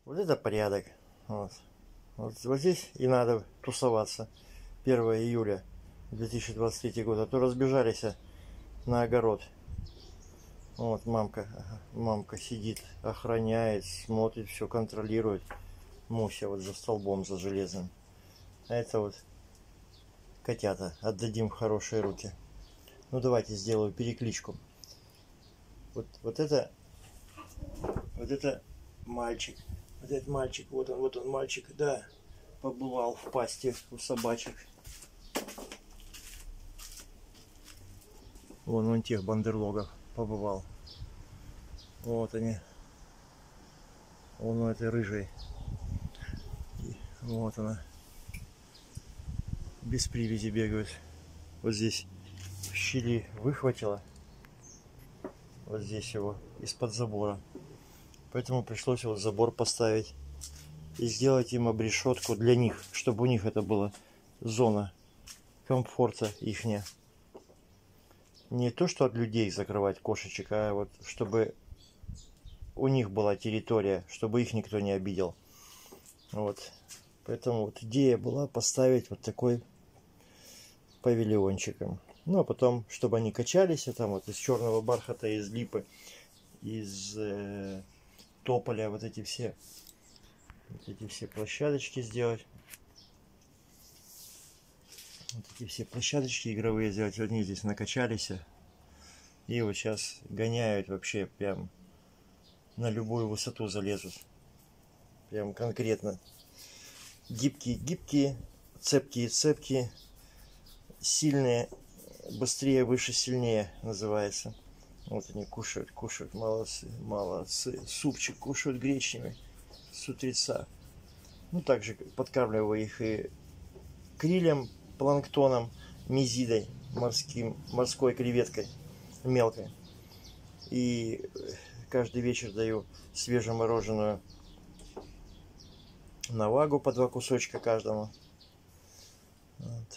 Вот это порядок. Вот здесь и надо тусоваться. 1 июля 2023 года. А то разбежались на огород. Вот мамка сидит, охраняет, смотрит, все контролирует. Муся вот за столбом, за железным. А это вот котята. Отдадим в хорошие руки. Ну давайте сделаю перекличку. Вот это мальчик. Вот этот мальчик, вот он мальчик, да, побывал в пасти у собачек. Он тех бандерлогов побывал. Вот они. Вон у этой рыжей. И вот она. Без привязи бегают. Вот здесь в щели выхватила. Вот здесь его из-под забора. Поэтому пришлось вот забор поставить. И сделать им обрешетку для них. Чтобы у них это была зона комфорта ихняя. Не то, что от людей закрывать кошечек, а вот чтобы у них была территория, чтобы их никто не обидел. Вот. Поэтому вот идея была поставить вот такой павильончиком. Ну, а потом, чтобы они качались, там вот из черного бархата, из липы, из тополя, вот эти все площадочки сделать. Вот эти все площадочки игровые сделать. Они здесь накачались. И вот сейчас гоняют вообще прям на любую высоту залезут. Прям конкретно. Гибкие, цепкие, сильные, быстрее, выше, сильнее называется. Вот они кушают, молодцы. Супчик кушают гречневый с утреца. Ну, также подкармливаю их и крилем, планктоном, мезидой, морской креветкой мелкой. И каждый вечер даю свежемороженую навагу по 2 кусочка каждому. Вот.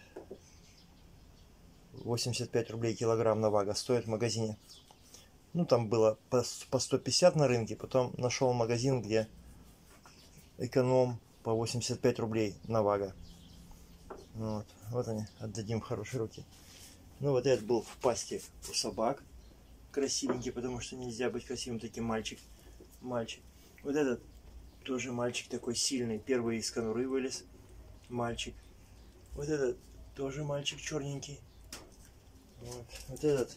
85 рублей килограмм навага стоит в магазине. Ну, там было по 150 на рынке. Потом нашел магазин, где эконом по 85 рублей навага. Вот они, отдадим в хорошие руки. Ну, вот этот был в пасти у собак. Красивенький, потому что нельзя быть красивым таким мальчик. Вот этот тоже мальчик такой сильный. Первый из конуры вылез. Мальчик. Вот этот тоже мальчик черненький. Вот это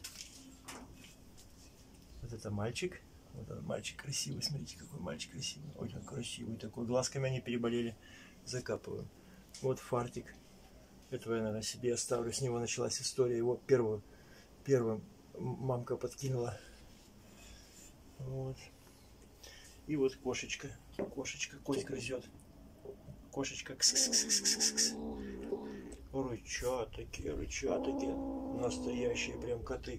мальчик. Вот этот мальчик красивый. Смотрите, какой мальчик красивый. Ой, он красивый такой. Глазками они переболели. Закапываем. Вот фартик. Этого я, наверное, себе оставлю. С него началась история. Его первым мамка подкинула. Вот. И вот кошечка. Кошечка кость грызет. Кошечка. Кс-кс-кс-кс-кс. Рычат такие. Настоящие прям коты.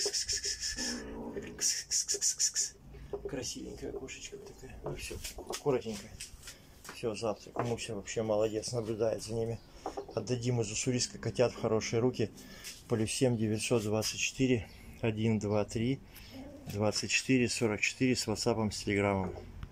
Красивенькая кошечка такая. Ну все, коротенькая. Все, завтрак. Муся вообще молодец, наблюдает за ними. Отдадим из Уссурийска котят в хорошие руки. +7 924 123 24 44 с WhatsApp, с телеграммом.